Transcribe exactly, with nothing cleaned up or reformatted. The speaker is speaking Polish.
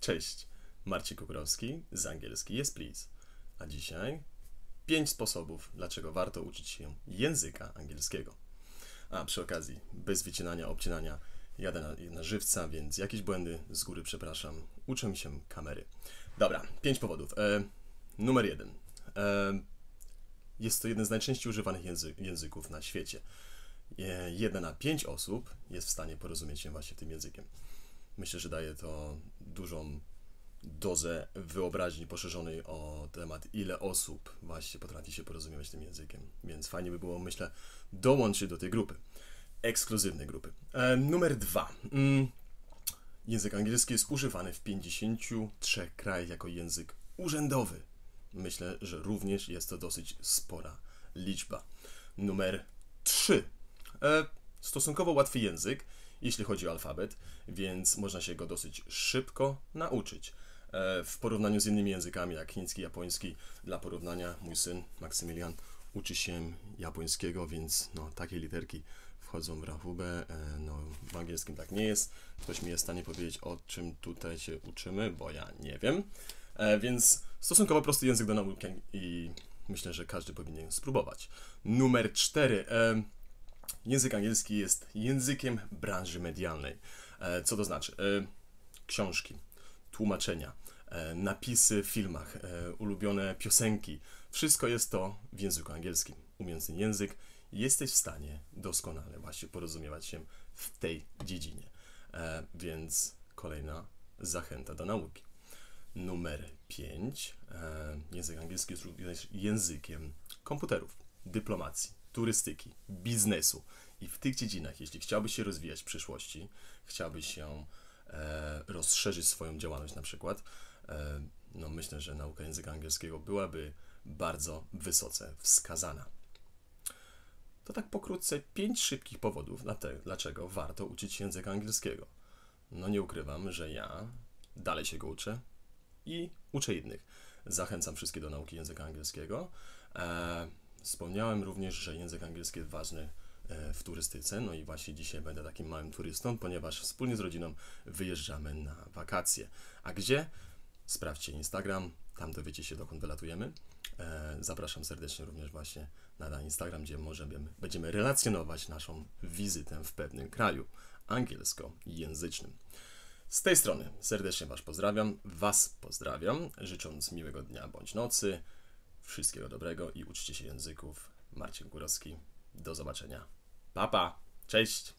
Cześć, Marcin Kukurowski z angielski jest please. A dzisiaj pięć sposobów, dlaczego warto uczyć się języka angielskiego. A przy okazji, bez wycinania, obcinania, jadę na, na żywca, więc jakieś błędy z góry przepraszam. Uczę się kamery. Dobra, pięć powodów. E, numer jeden. E, jest to jeden z najczęściej używanych języ języków na świecie. E, jedna na pięć osób jest w stanie porozumieć się właśnie tym językiem. Myślę, że daje to dużą dozę wyobraźni poszerzonej o temat, ile osób właśnie potrafi się porozumiewać tym językiem. Więc fajnie by było, myślę, dołączyć do tej grupy. Ekskluzywnej grupy. E, numer dwa. Mm, język angielski jest używany w pięćdziesięciu trzech krajach jako język urzędowy. Myślę, że również jest to dosyć spora liczba. Numer trzy. E, stosunkowo łatwy język, jeśli chodzi o alfabet, więc można się go dosyć szybko nauczyć. E, w porównaniu z innymi językami, jak chiński, japoński, dla porównania mój syn Maksymilian uczy się japońskiego, więc no, takie literki wchodzą w rachubę. E, no, w angielskim tak nie jest. Ktoś mi jest w stanie powiedzieć, o czym tutaj się uczymy, bo ja nie wiem. E, więc stosunkowo prosty język do nauki i myślę, że każdy powinien spróbować. Numer cztery. E, Język angielski jest językiem branży medialnej. E, co to znaczy? E, książki, tłumaczenia, e, napisy w filmach, e, ulubione piosenki. Wszystko jest to w języku angielskim. Umiejąc ten język, jesteś w stanie doskonale właśnie porozumiewać się w tej dziedzinie. E, więc kolejna zachęta do nauki. Numer pięć. E, język angielski jest również językiem komputerów, dyplomacji, turystyki, biznesu. I w tych dziedzinach, jeśli chciałbyś się rozwijać w przyszłości, chciałbyś się e, rozszerzyć swoją działalność na przykład, e, no myślę, że nauka języka angielskiego byłaby bardzo wysoce wskazana. To tak pokrótce pięć szybkich powodów, dlaczego warto uczyć się języka angielskiego. No nie ukrywam, że ja dalej się go uczę i uczę innych. Zachęcam wszystkich do nauki języka angielskiego. E, Wspomniałem również, że język angielski jest ważny w turystyce, no i właśnie dzisiaj będę takim małym turystą, ponieważ wspólnie z rodziną wyjeżdżamy na wakacje. A gdzie? Sprawdźcie Instagram, tam dowiecie się, dokąd wylatujemy. Zapraszam serdecznie również właśnie na Instagram, gdzie możemy, będziemy relacjonować naszą wizytę w pewnym kraju angielskojęzycznym. Z tej strony serdecznie Was pozdrawiam, Was pozdrawiam, życząc miłego dnia bądź nocy, wszystkiego dobrego i uczcie się języków. Marcin Kukurowski. Do zobaczenia. Pa, pa. Cześć.